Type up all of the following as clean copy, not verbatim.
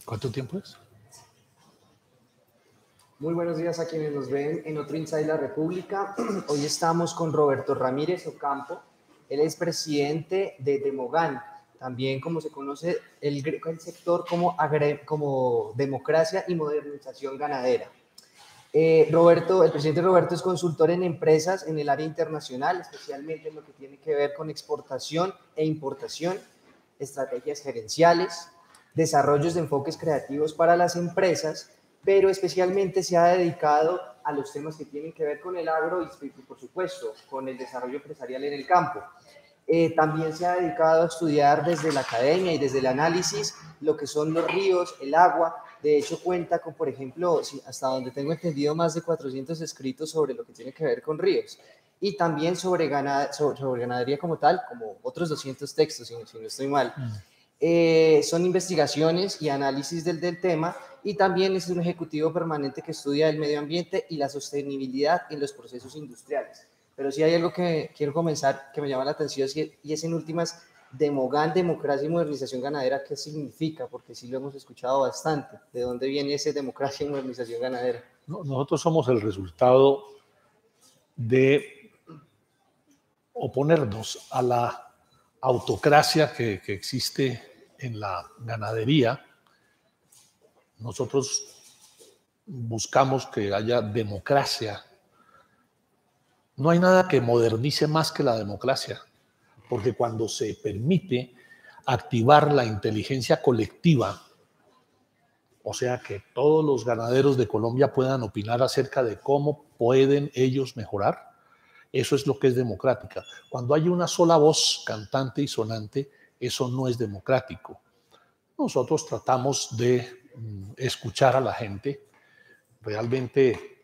¿Cuánto tiempo es? Muy buenos días a quienes nos ven en otro Inside la República. Hoy estamos con Roberto Ramírez Ocampo. Él es presidente de Demogan, también como se conoce el sector como democracia y modernización ganadera. El presidente Roberto es consultor en empresas en el área internacional, especialmente en lo que tiene que ver con exportación e importación, estrategias gerenciales, desarrollos de enfoques creativos para las empresas, pero especialmente se ha dedicado a los temas que tienen que ver con el agro y, por supuesto, con el desarrollo empresarial en el campo. También se ha dedicado a estudiar desde la academia y desde el análisis lo que son los ríos, el agua. De hecho, cuenta con, por ejemplo, hasta donde tengo entendido, más de 400 escritos sobre lo que tiene que ver con ríos. Y también sobre ganadería como tal, como otros 200 textos, si no estoy mal. Son investigaciones y análisis del tema, y también es un ejecutivo permanente que estudia el medio ambiente y la sostenibilidad en los procesos industriales. Pero sí hay algo que quiero comenzar, que me llama la atención, y es en últimas, Demogan, democracia y modernización ganadera, ¿qué significa? Porque sí lo hemos escuchado bastante. ¿De dónde viene ese democracia y modernización ganadera? Nosotros somos el resultado de oponernos a la autocracia que existe en la ganadería. Nosotros buscamos que haya democracia. No hay nada que modernice más que la democracia, porque cuando se permite activar la inteligencia colectiva, o sea, que todos los ganaderos de Colombia puedan opinar acerca de cómo pueden ellos mejorar, eso es lo que es democrática. Cuando hay una sola voz cantante y sonante, eso no es democrático. Nosotros tratamos de escuchar a la gente, realmente,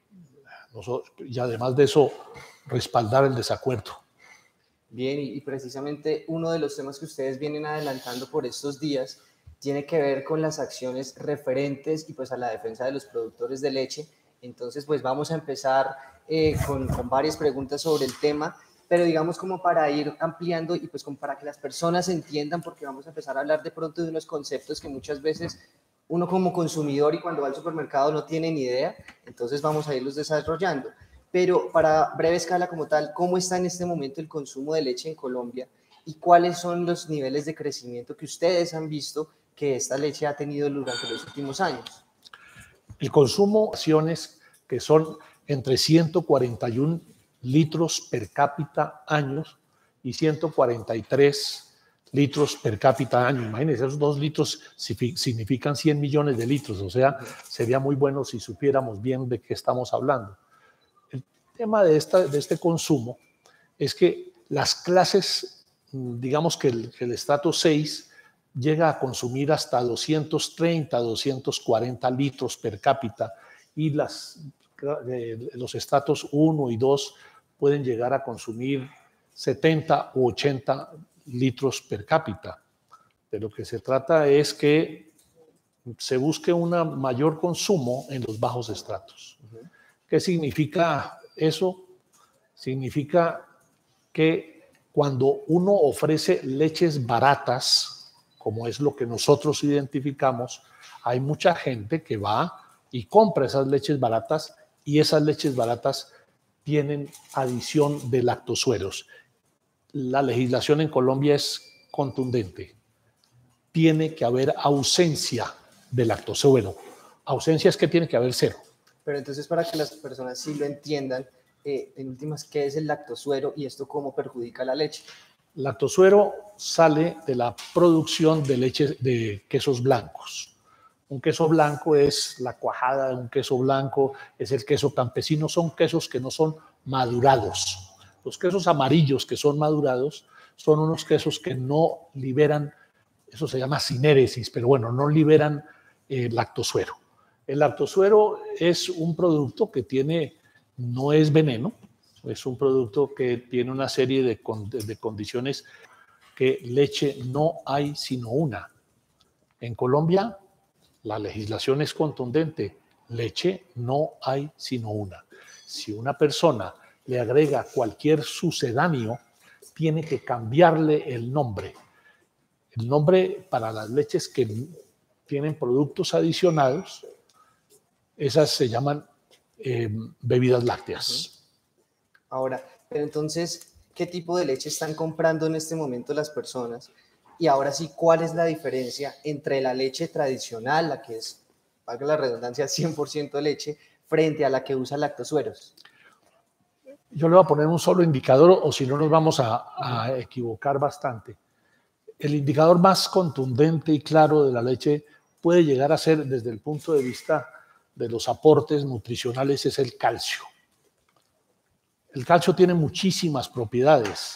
y además de eso, respaldar el desacuerdo. Bien, y precisamente uno de los temas que ustedes vienen adelantando por estos días tiene que ver con las acciones referentes y pues a la defensa de los productores de leche. Entonces, pues vamos a empezar con varias preguntas sobre el tema, pero digamos como para ir ampliando y pues como para que las personas entiendan, porque vamos a empezar a hablar de pronto de unos conceptos que muchas veces uno como consumidor y cuando va al supermercado no tiene ni idea, entonces vamos a irlos desarrollando. Pero para breve escala como tal, ¿cómo está en este momento el consumo de leche en Colombia y cuáles son los niveles de crecimiento que ustedes han visto que esta leche ha tenido durante los últimos años? El consumo de acciones que son entre 141 litros per cápita años y 143 litros per cápita año. Imagínense, esos 2 litros significan 100 millones de litros, o sea, sería muy bueno si supiéramos bien de qué estamos hablando. El tema de este consumo es que las clases, digamos que el estrato 6 llega a consumir hasta 230, 240 litros per cápita y los estratos 1 y 2 pueden llegar a consumir 70 u 80 litros per cápita. De lo que se trata es que se busque un mayor consumo en los bajos estratos. ¿Qué significa eso? Significa que cuando uno ofrece leches baratas, como es lo que nosotros identificamos, hay mucha gente que va y compra esas leches baratas y esas leches baratas tienen adición de lactosueros. La legislación en Colombia es contundente. Tiene que haber ausencia de lactosuero. Ausencia es que tiene que haber cero. Pero entonces, para que las personas sí lo entiendan, en últimas, ¿qué es el lactosuero y esto cómo perjudica la leche? Lactosuero sale de la producción de leche de quesos blancos. Un queso blanco es la cuajada de un queso blanco, es el queso campesino, son quesos que no son madurados. Los quesos amarillos que son madurados son unos quesos que no liberan, eso se llama sinéresis, pero bueno, no liberan lactosuero. El lactosuero es un producto que no es veneno, es un producto que tiene una serie de condiciones que leche no hay sino una. En Colombia la legislación es contundente, leche no hay sino una. Si una persona le agrega cualquier sucedáneo, tiene que cambiarle el nombre. El nombre para las leches que tienen productos adicionados, esas se llaman bebidas lácteas. Ahora, pero entonces, ¿qué tipo de leche están comprando en este momento las personas? Y ahora sí, ¿cuál es la diferencia entre la leche tradicional, la que es, valga la redundancia, 100% leche, frente a la que usa lactosueros? Yo le voy a poner un solo indicador, o si no nos vamos a equivocar bastante. El indicador más contundente y claro de la leche puede llegar a ser, desde el punto de vista de los aportes nutricionales, es el calcio. El calcio tiene muchísimas propiedades.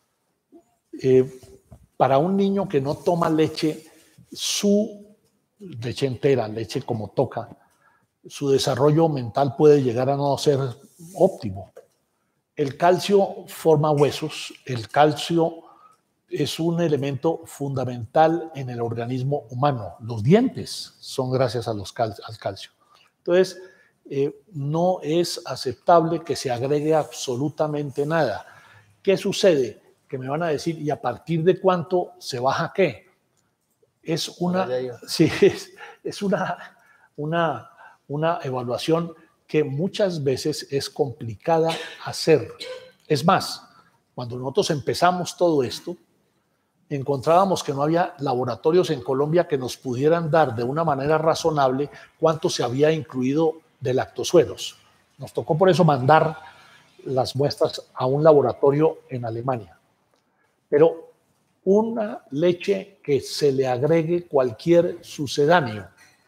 Para un niño que no toma leche, su leche entera, leche como toca, su desarrollo mental puede llegar a no ser óptimo. El calcio forma huesos, el calcio es un elemento fundamental en el organismo humano. Los dientes son gracias a al calcio. Entonces, no es aceptable que se agregue absolutamente nada. ¿Qué sucede? Que me van a decir, ¿y a partir de cuánto se baja qué? Es una, sí, es una evaluación que muchas veces es complicada hacer. Es más, cuando nosotros empezamos todo esto, encontrábamos que no había laboratorios en Colombia que nos pudieran dar de una manera razonable cuánto se había incluido de lactosueros. Nos tocó por eso mandar las muestras a un laboratorio en Alemania. Pero una leche que se le agregue cualquier sucedáneo,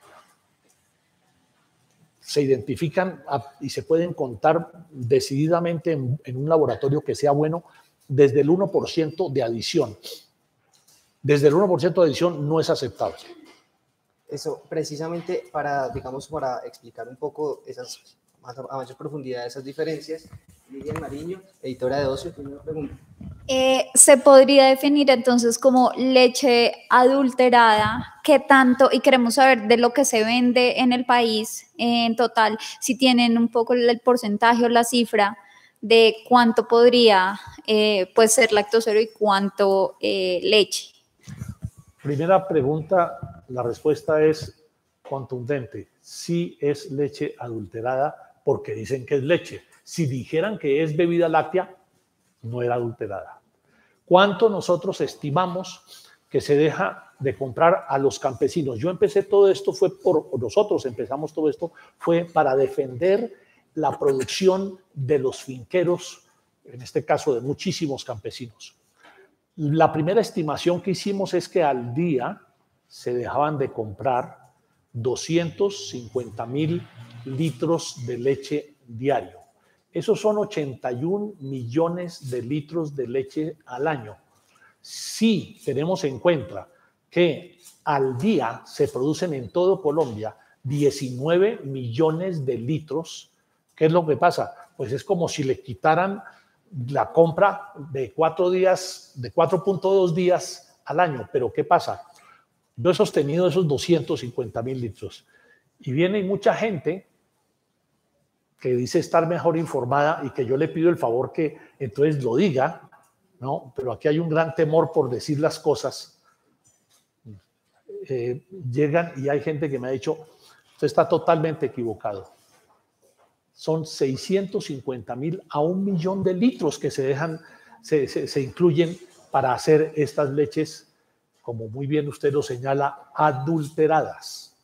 se identifican y se pueden contar decididamente en un laboratorio que sea bueno desde el 1% de adición. Desde el 1% de adición no es aceptable. Eso, precisamente para, digamos, para explicar un poco esas, a mayor profundidad esas diferencias, Miriam Mariño, editora de Ocio, tiene una pregunta. Se podría definir entonces como leche adulterada, ¿qué tanto? Y queremos saber de lo que se vende en el país en total, si tienen un poco el porcentaje o la cifra de cuánto podría pues ser lactosero y cuánto leche. Primera pregunta, la respuesta es contundente. Sí es leche adulterada porque dicen que es leche. Si dijeran que es bebida láctea, no era adulterada. ¿Cuánto nosotros estimamos que se deja de comprar a los campesinos? Yo empecé todo esto, nosotros empezamos todo esto, fue para defender la producción de los finqueros, en este caso de muchísimos campesinos. La primera estimación que hicimos es que al día se dejaban de comprar 250.000 litros de leche diario. Esos son 81 millones de litros de leche al año. Si tenemos en cuenta que al día se producen en todo Colombia 19 millones de litros, ¿qué es lo que pasa? Pues es como si le quitaran la compra de 4 días, de 4.2 días al año. Pero ¿qué pasa? Yo he sostenido esos 250.000 litros y viene mucha gente que dice estar mejor informada y que yo le pido el favor que entonces lo diga, ¿no? Pero aquí hay un gran temor por decir las cosas. Llegan y hay gente que me ha dicho, usted está totalmente equivocado. Son 650.000 a 1 millón de litros que se incluyen para hacer estas leches, como muy bien usted lo señala, adulteradas.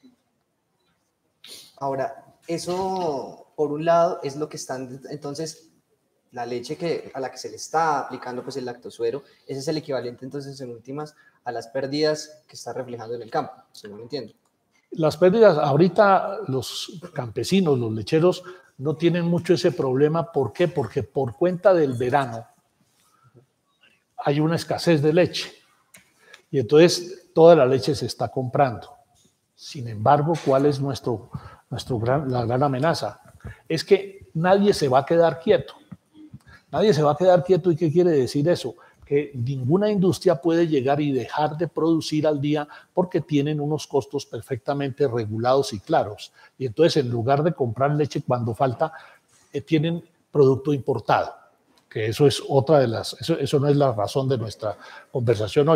Ahora, eso, por un lado, es lo que están, entonces, la leche a la que se le está aplicando pues el lactosuero, ese es el equivalente entonces en últimas a las pérdidas que está reflejando en el campo, si no lo entiendo. Las pérdidas, ahorita los campesinos, los lecheros, no tienen mucho ese problema. ¿Por qué? Porque por cuenta del verano hay una escasez de leche y entonces toda la leche se está comprando. Sin embargo, ¿cuál es la gran amenaza? Es que nadie se va a quedar quieto. Nadie se va a quedar quieto. ¿Y qué quiere decir eso? Que ninguna industria puede llegar y dejar de producir al día porque tienen unos costos perfectamente regulados y claros. Y entonces, en lugar de comprar leche cuando falta, tienen producto importado. Que eso es otra de eso no es la razón de nuestra conversación hoy.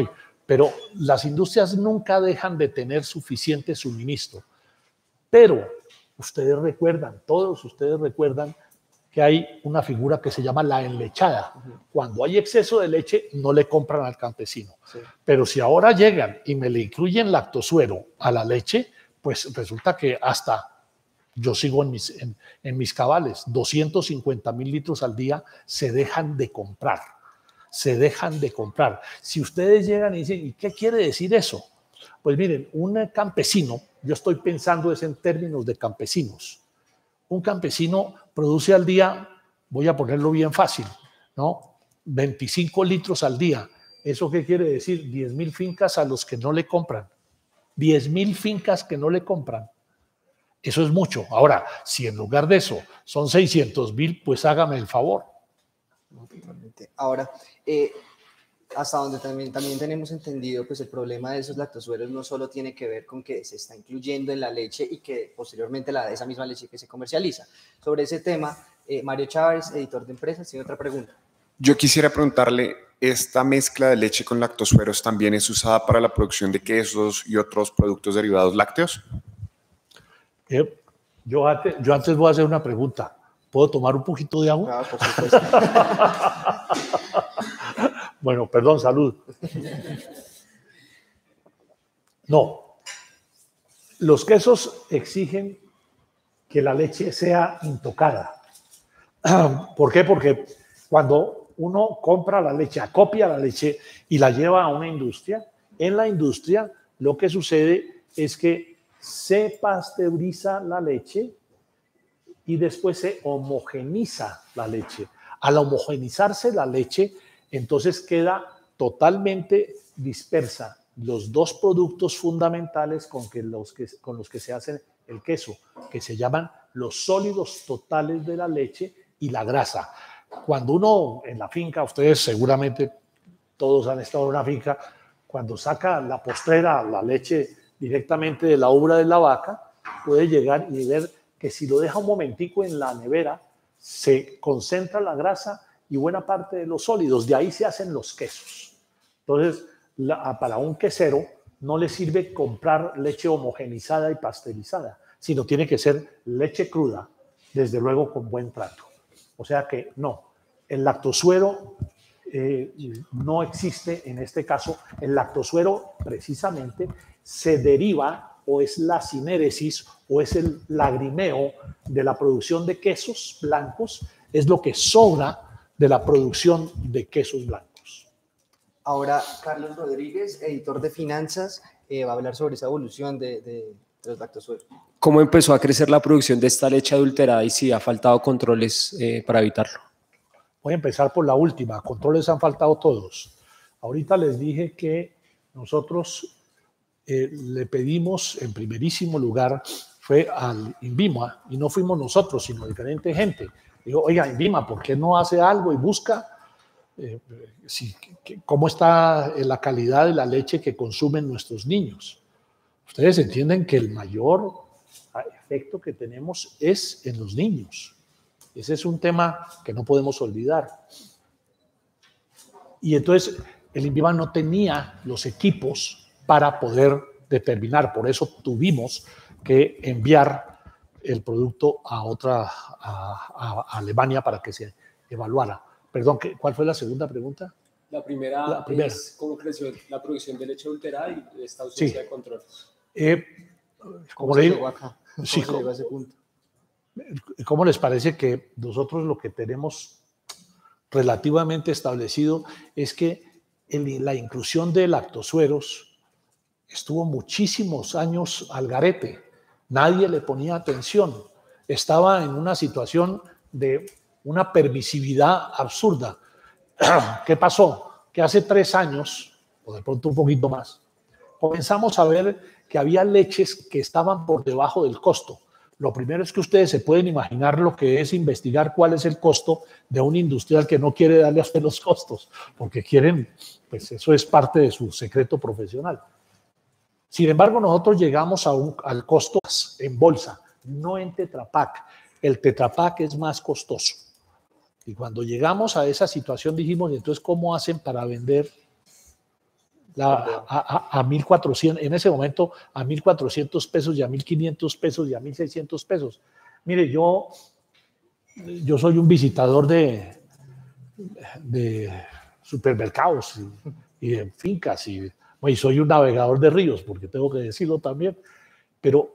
pero las industrias nunca dejan de tener suficiente suministro. Pero ustedes recuerdan, todos ustedes recuerdan que hay una figura que se llama la enlechada. Cuando hay exceso de leche, no le compran al campesino. Sí. Pero si ahora llegan y me le incluyen lactosuero a la leche, pues resulta que hasta yo sigo en mis cabales, 250,000 litros al día se dejan de comprar. Se dejan de comprar. Si ustedes llegan y dicen, ¿y qué quiere decir eso? Pues miren, un campesino, yo estoy pensando es en términos de campesinos. Un campesino produce al día, voy a ponerlo bien fácil, ¿no? 25 litros al día. ¿Eso qué quiere decir? 10,000 fincas a los que no le compran. 10,000 fincas que no le compran. Eso es mucho. Ahora, si en lugar de eso son 600,000, pues hágame el favor. Ahora, hasta donde también tenemos entendido, pues el problema de esos lactosueros no solo tiene que ver con que se está incluyendo en la leche y que posteriormente esa misma leche que se comercializa. Sobre ese tema, Mario Chávez, editor de Empresas, tiene otra pregunta. Yo quisiera preguntarle, ¿esta mezcla de leche con lactosueros también es usada para la producción de quesos y otros productos derivados lácteos? Yo antes voy a hacer una pregunta. ¿Puedo tomar un poquito de agua? Claro, por supuesto. Bueno, perdón, salud. No. Los quesos exigen que la leche sea intocada. ¿Por qué? Porque cuando uno compra la leche, acopia la leche y la lleva a una industria, en la industria lo que sucede es que se pasteuriza la leche y después se homogeniza la leche. Al homogenizarse la leche, entonces queda totalmente dispersa los dos productos fundamentales con los que se hace el queso, que se llaman los sólidos totales de la leche y la grasa. Cuando uno en la finca, ustedes seguramente todos han estado en una finca, cuando saca la postrera, la leche directamente de la ubra de la vaca, puede llegar y ver que si lo deja un momentico en la nevera, se concentra la grasa y buena parte de los sólidos. De ahí se hacen los quesos. Entonces, para un quesero no le sirve comprar leche homogenizada y pasteurizada, sino tiene que ser leche cruda, desde luego con buen trato. O sea que no, el lactosuero no existe en este caso. El lactosuero precisamente se deriva o es la sinéresis o es el lagrimeo de la producción de quesos blancos, es lo que sobra de la producción de quesos blancos. Ahora, Carlos Rodríguez, editor de Finanzas, va a hablar sobre esa evolución de los lactosueros. ¿Cómo empezó a crecer la producción de esta leche adulterada y si ha faltado controles para evitarlo? Voy a empezar por la última. Controles han faltado todos. Ahorita les dije que nosotros le pedimos en primerísimo lugar, fue al INVIMA, y no fuimos nosotros, sino diferente gente. Digo, oiga, INVIMA, ¿por qué no hace algo y busca cómo está la calidad de la leche que consumen nuestros niños? Ustedes entienden que el mayor efecto que tenemos es en los niños. Ese es un tema que no podemos olvidar. Y entonces el INVIMA no tenía los equipos para poder determinar. Por eso tuvimos que enviar el producto a Alemania para que se evaluara. Perdón, ¿cuál fue la segunda pregunta? La primera es cómo creció la producción de leche adulterada y esta ausencia de control. ¿Cómo le digo? Sí, ¿cómo les parece que nosotros lo que tenemos relativamente establecido es que la inclusión de lactosueros estuvo muchísimos años al garete? Nadie le ponía atención. Estaba en una situación de una permisividad absurda. ¿Qué pasó? Que hace 3 años, o de pronto un poquito más, comenzamos a ver que había leches que estaban por debajo del costo. Lo primero es que ustedes se pueden imaginar lo que es investigar cuál es el costo de un industrial que no quiere darle a usted los costos, porque quieren, pues eso es parte de su secreto profesional. Sin embargo, nosotros llegamos al costo en bolsa, no en Tetra Pak. El Tetra Pak es más costoso. Y cuando llegamos a esa situación dijimos, entonces, ¿cómo hacen para vender a 1.400, en ese momento a 1.400 pesos y a 1.500 pesos y a 1.600 pesos. Mire, yo soy un visitador de supermercados y de fincas y soy un navegador de ríos, porque tengo que decirlo también, pero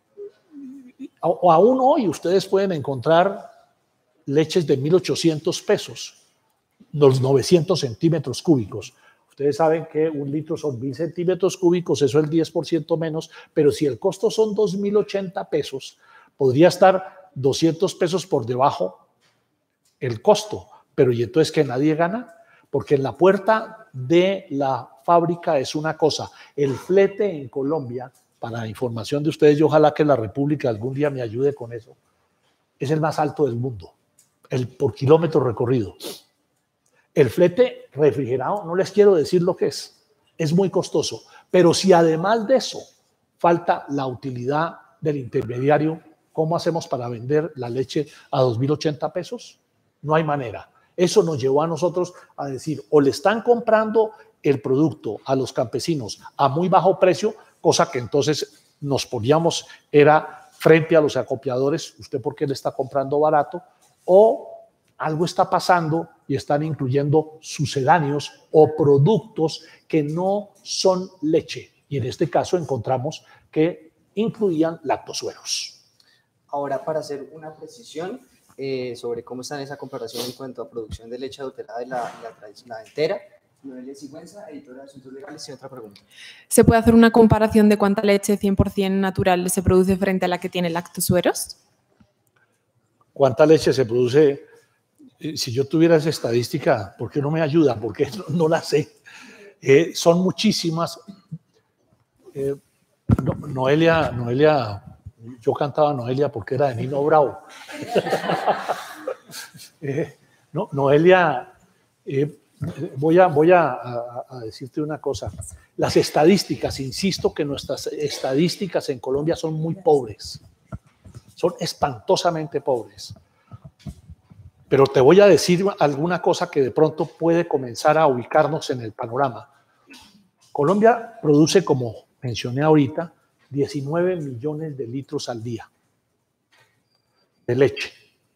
aún hoy ustedes pueden encontrar leches de 1.800 pesos, los 900 centímetros cúbicos. Ustedes saben que un litro son 1.000 centímetros cúbicos, eso es el 10% menos, pero si el costo son 2.080 pesos, podría estar 200 pesos por debajo el costo. Pero ¿y entonces que nadie gana? Porque en la puerta de la fábrica es una cosa. El flete en Colombia, para información de ustedes, y ojalá que la República algún día me ayude con eso, es el más alto del mundo, por kilómetro recorrido. El flete refrigerado, no les quiero decir lo que es muy costoso. Pero si además de eso falta la utilidad del intermediario, ¿cómo hacemos para vender la leche a 2.080 pesos? No hay manera. Eso nos llevó a nosotros a decir, o le están comprando el producto a los campesinos a muy bajo precio, cosa que entonces nos poníamos, era frente a los acopiadores, ¿usted por qué le está comprando barato? O algo está pasando y están incluyendo sucedáneos o productos que no son leche. Y en este caso encontramos que incluían lactosueros. Ahora, para hacer una precisión sobre cómo está en esa comparación en cuanto a producción de leche adulterada y la entera, Noelia Sigüenza, editora de Asuntos Legales, tiene otra pregunta. ¿Se puede hacer una comparación de cuánta leche 100% natural se produce frente a la que tiene lactosueros? ¿Cuánta leche se produce? Si yo tuviera esa estadística, ¿por qué no me ayuda? Porque no la sé. Son muchísimas. Noelia, yo cantaba Noelia porque era de Nino Bravo. Noelia, voy a decirte una cosa. Las estadísticas, insisto que nuestras estadísticas en Colombia son muy pobres. Son espantosamente pobres. Pero te voy a decir alguna cosa que de pronto puede comenzar a ubicarnos en el panorama. Colombia produce, como mencioné ahorita, 19 millones de litros al día de leche.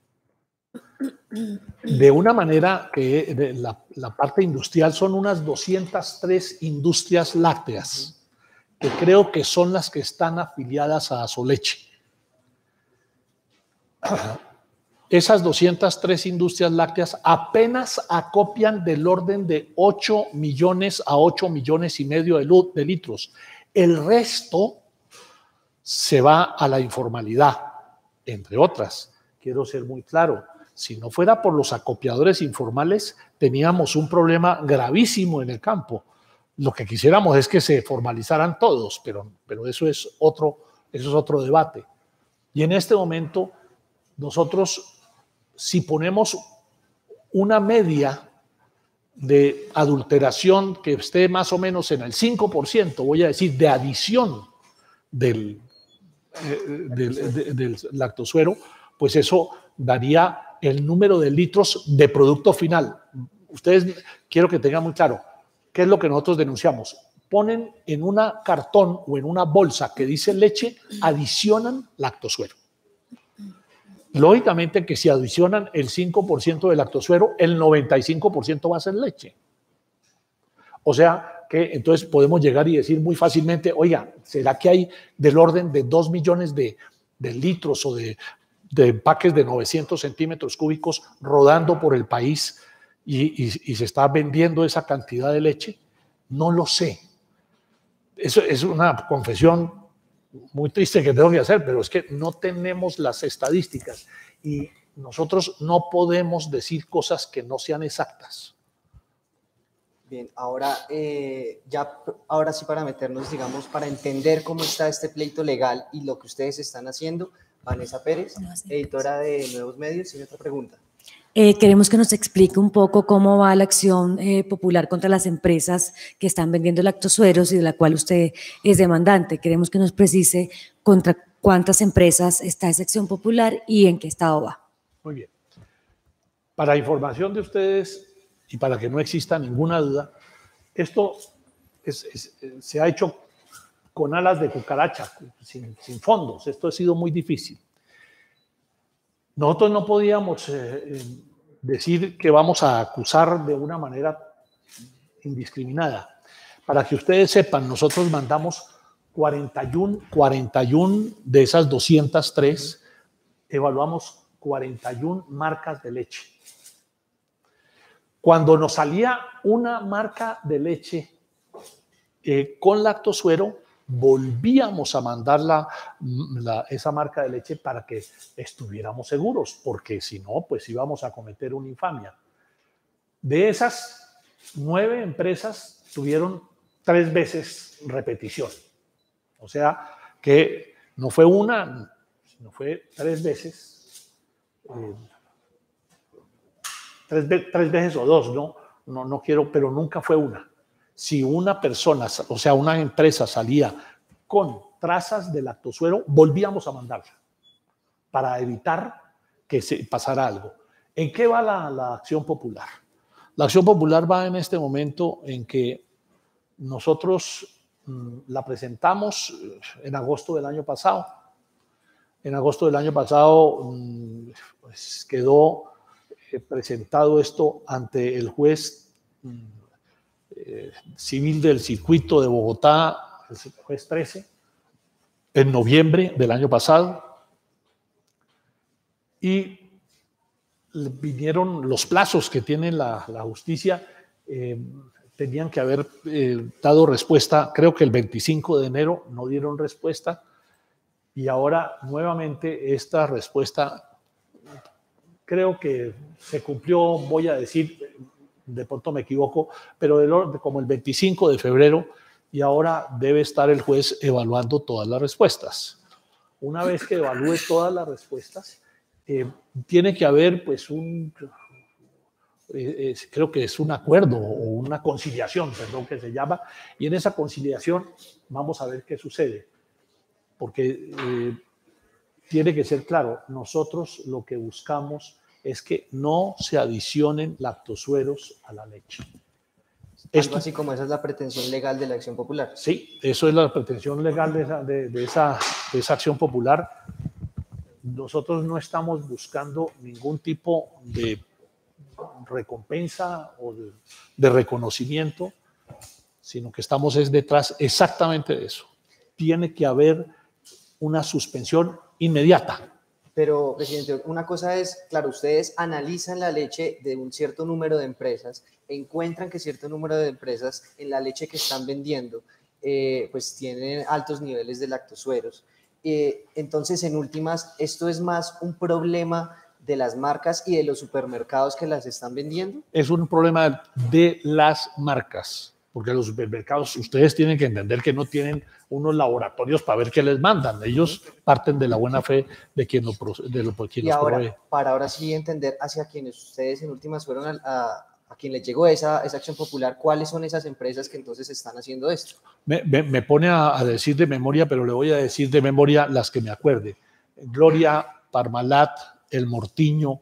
De una manera que la parte industrial son unas 203 industrias lácteas, que creo que son las que están afiliadas a Asoleche. Esas 203 industrias lácteas apenas acopian del orden de 8 millones a 8 millones y medio de litros. El resto se va a la informalidad, entre otras. Quiero ser muy claro, si no fuera por los acopiadores informales, teníamos un problema gravísimo en el campo. Lo que quisiéramos es que se formalizaran todos, pero eso es otro debate. Y en este momento, nosotros, si ponemos una media de adulteración que esté más o menos en el 5%, voy a decir, de adición del lactosuero, pues eso daría el número de litros de producto final. Ustedes, quiero que tengan muy claro, ¿qué es lo que nosotros denunciamos? Ponen en una cartón o en una bolsa que dice leche, adicionan lactosuero. Lógicamente que si adicionan el 5% de lactosuero, el 95% va a ser leche. O sea que entonces podemos llegar y decir muy fácilmente, oiga, ¿será que hay del orden de 2 millones de litros o de empaques de 900 centímetros cúbicos rodando por el país y se está vendiendo esa cantidad de leche? No lo sé. Eso es una confesión muy triste que tengo que hacer, pero es que no tenemos las estadísticas y nosotros no podemos decir cosas que no sean exactas. Bien, ahora sí, para meternos, digamos, para entender cómo está este pleito legal y lo que ustedes están haciendo, Vanessa Pérez, editora de Nuevos Medios, tiene otra pregunta. Queremos que nos explique un poco cómo va la acción popular contra las empresas que están vendiendo lactosueros y de la cual usted es demandante. Queremos que nos precise contra cuántas empresas está esa acción popular y en qué estado va. Muy bien. Para información de ustedes y para que no exista ninguna duda, esto se ha hecho con alas de cucaracha, sin fondos. Esto ha sido muy difícil. Nosotros no podíamos decir que vamos a acusar de una manera indiscriminada. Para que ustedes sepan, nosotros mandamos 41 de esas 203, evaluamos 41 marcas de leche. Cuando nos salía una marca de leche con lactosuero, volvíamos a mandar esa marca de leche para que estuviéramos seguros, porque si no, pues íbamos a cometer una infamia. De esas 9 empresas tuvieron 3 veces repetición. O sea, que no fue una, sino fue 3 veces. 3 veces o 2, no quiero, pero nunca fue una. Si una persona, o sea, una empresa salía con trazas de lactosuero, volvíamos a mandarla para evitar que se pasara algo. ¿En qué va la acción popular? La acción popular va en este momento en que nosotros la presentamos en agosto del año pasado. En agosto del año pasado pues quedó presentado esto ante el juez civil del circuito de Bogotá, el juez 13, en noviembre del año pasado, y vinieron los plazos que tiene la justicia, tenían que haber dado respuesta, creo que el 25 de enero no dieron respuesta, y ahora nuevamente esta respuesta creo que se cumplió, voy a decir, de pronto me equivoco, pero como el 25 de febrero, y ahora debe estar el juez evaluando todas las respuestas. Una vez que evalúe todas las respuestas, tiene que haber pues creo que es un acuerdo o una conciliación, perdón, que se llama, y en esa conciliación vamos a ver qué sucede, porque tiene que ser claro, nosotros lo que buscamos es que no se adicionen lactosueros a la leche. Algo así como esa es la pretensión legal de la acción popular. Sí, eso es la pretensión legal de esa acción popular. Nosotros no estamos buscando ningún tipo de recompensa o de reconocimiento, sino que estamos detrás exactamente de eso. Tiene que haber una suspensión inmediata. Pero, presidente, una cosa es, claro, ustedes analizan la leche de un cierto número de empresas, encuentran que cierto número de empresas en la leche que están vendiendo pues tienen altos niveles de lactosueros. Entonces, en últimas, ¿esto es más un problema de las marcas y de los supermercados que las están vendiendo? Es un problema de las marcas, porque los supermercados, ustedes tienen que entender que no tienen unos laboratorios para ver qué les mandan. Ellos parten de la buena fe de quien los provee. Para ahora sí entender hacia quienes ustedes en últimas fueron a quien les llegó esa acción popular, ¿cuáles son esas empresas que entonces están haciendo esto? Me pone a decir de memoria, pero le voy a decir de memoria las que me acuerde. Gloria, Parmalat, El Mortiño,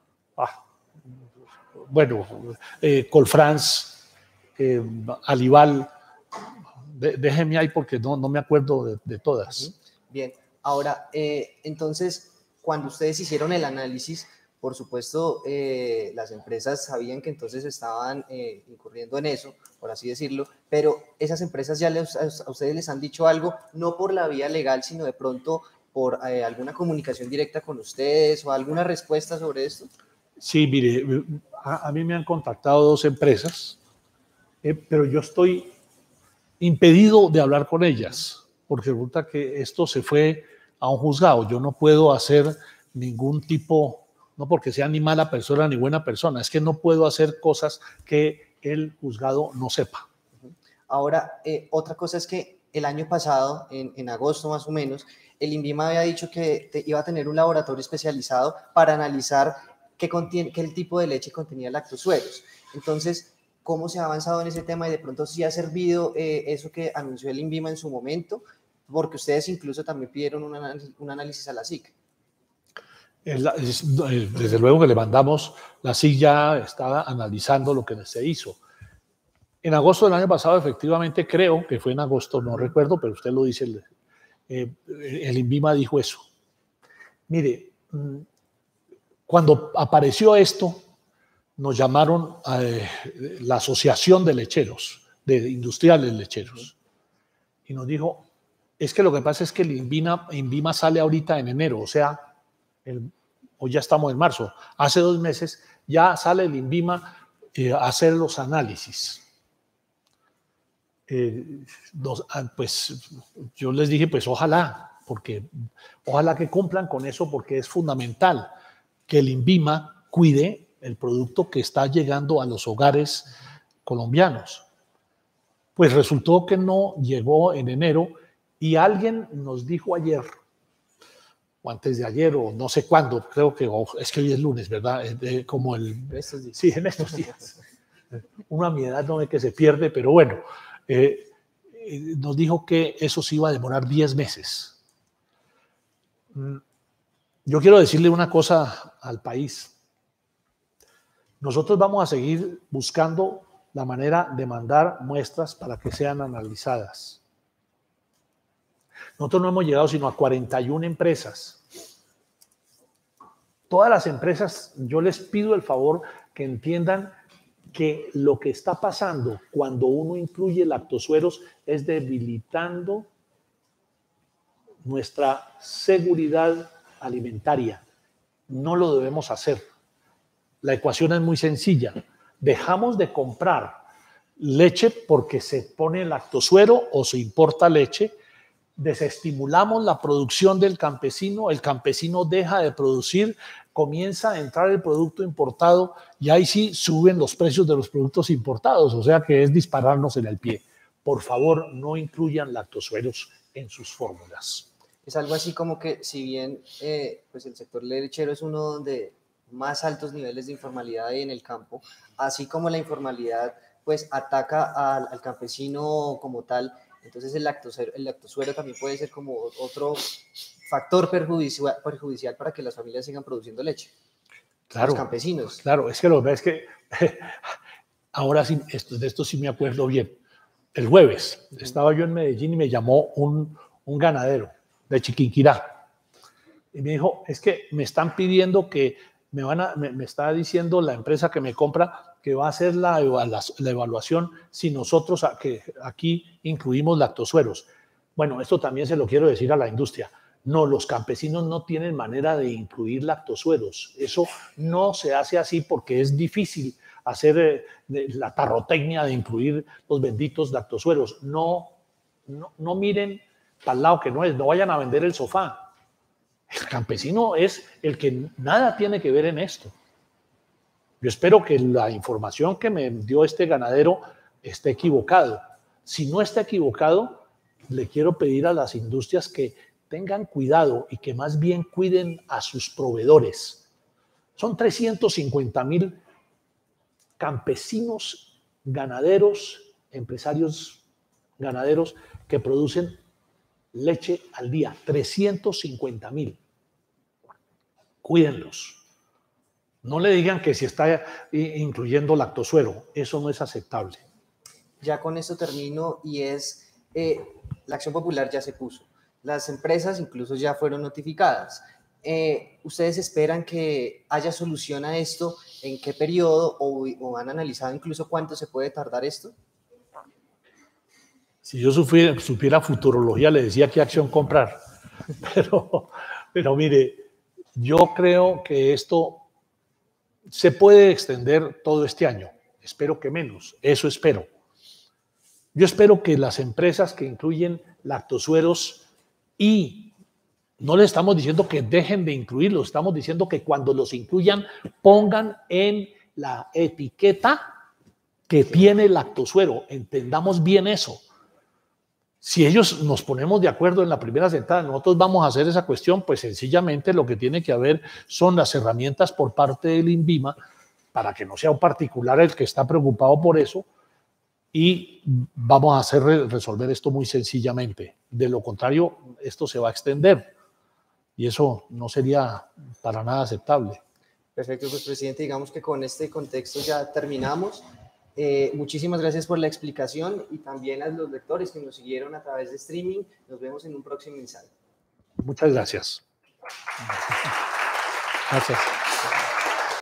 Colfrance, Alival. Déjeme ahí porque no me acuerdo de todas. Bien, ahora, entonces, cuando ustedes hicieron el análisis, por supuesto, las empresas sabían que entonces estaban incurriendo en eso, por así decirlo, pero esas empresas ya a ustedes les han dicho algo, no por la vía legal, sino de pronto por alguna comunicación directa con ustedes o alguna respuesta sobre esto. Sí, mire, a mí me han contactado 2 empresas, pero yo estoy impedido de hablar con ellas, porque resulta que esto se fue a un juzgado. Yo no puedo hacer ningún tipo, no porque sea ni mala persona ni buena persona, es que no puedo hacer cosas que el juzgado no sepa. Ahora, otra cosa es que el año pasado, en agosto más o menos, el INVIMA había dicho que iba a tener un laboratorio especializado para analizar qué tipo de leche contenía lactosueros. Entonces, ¿cómo se ha avanzado en ese tema y de pronto sí ha servido eso que anunció el INVIMA en su momento? Porque ustedes incluso también pidieron un análisis a la SIC. Desde luego que le mandamos, la SIC ya estaba analizando lo que se hizo. En agosto del año pasado, efectivamente, creo que fue en agosto, no recuerdo, pero usted lo dice, el INVIMA dijo eso. Mire, cuando apareció esto, nos llamaron a la Asociación de Lecheros, de Industriales Lecheros, y nos dijo, es que lo que pasa es que el INVIMA sale ahorita en enero, o sea, hoy ya estamos en marzo, hace 2 meses ya sale el INVIMA a hacer los análisis. Pues yo les dije, pues ojalá que cumplan con eso, porque es fundamental que el INVIMA cuide el producto que está llegando a los hogares colombianos. Pues resultó que no llegó en enero y alguien nos dijo ayer, o antes de ayer, o no sé cuándo, creo que es que hoy es lunes, ¿verdad? Como sí, en estos días. Uno a mi edad no ve que se pierde, pero bueno, nos dijo que eso se iba a demorar 10 meses. Yo quiero decirle una cosa al país. Nosotros vamos a seguir buscando la manera de mandar muestras para que sean analizadas. Nosotros no hemos llegado sino a 41 empresas. Todas las empresas, yo les pido el favor que entiendan que lo que está pasando cuando uno incluye lactosueros es debilitando nuestra seguridad alimentaria. No lo debemos hacer. La ecuación es muy sencilla. Dejamos de comprar leche porque se pone lactosuero o se importa leche, desestimulamos la producción del campesino, el campesino deja de producir, comienza a entrar el producto importado y ahí sí suben los precios de los productos importados, o sea que es dispararnos en el pie. Por favor, no incluyan lactosueros en sus fórmulas. Es algo así como que si bien pues el sector lechero es uno donde más altos niveles de informalidad hay en el campo, así como la informalidad pues ataca al campesino como tal, entonces el lactosuero también puede ser como otro factor perjudicial para que las familias sigan produciendo leche. Claro, los campesinos. Claro, es que lo que es que ahora sí, de esto sí me acuerdo bien. El jueves estaba yo en Medellín y me llamó un ganadero de Chiquinquirá y me dijo, es que me están pidiendo que me está diciendo la empresa que me compra que va a hacer la evaluación si nosotros aquí incluimos lactosueros. Bueno, esto también se lo quiero decir a la industria. No, los campesinos no tienen manera de incluir lactosueros. Eso no se hace así porque es difícil hacer la tarrotecnia de incluir los benditos lactosueros. No miren para el lado que no es, no vayan a vender el sofá. El campesino es el que nada tiene que ver en esto. Yo espero que la información que me dio este ganadero esté equivocado. Si no está equivocado, le quiero pedir a las industrias que tengan cuidado y que más bien cuiden a sus proveedores. Son 350,000 campesinos, ganaderos, empresarios ganaderos que producen leche al día. 350,000. Cuídenlos. No le digan que si está incluyendo lactosuero, eso no es aceptable. Ya con esto termino y es, la acción popular ya se puso. Las empresas incluso ya fueron notificadas. ¿Ustedes esperan que haya solución a esto? ¿En qué periodo? ¿O han analizado incluso cuánto se puede tardar esto? Si yo supiera futurología, le decía qué acción comprar. Pero mire, yo creo que esto se puede extender todo este año. Espero que menos, eso espero. Yo espero que las empresas que incluyen lactosueros, y no le estamos diciendo que dejen de incluirlos, estamos diciendo que cuando los incluyan pongan en la etiqueta que tiene lactosuero. Entendamos bien eso. Si ellos nos ponemos de acuerdo en la primera sentada, nosotros vamos a hacer esa cuestión, pues sencillamente lo que tiene que haber son las herramientas por parte del INVIMA para que no sea un particular el que está preocupado por eso, y vamos a resolver esto muy sencillamente. De lo contrario, esto se va a extender y eso no sería para nada aceptable. Perfecto, pues presidente, digamos que con este contexto ya terminamos. Muchísimas gracias por la explicación y también a los lectores que nos siguieron a través de streaming. Nos vemos en un próximo ensayo. Muchas gracias. Gracias.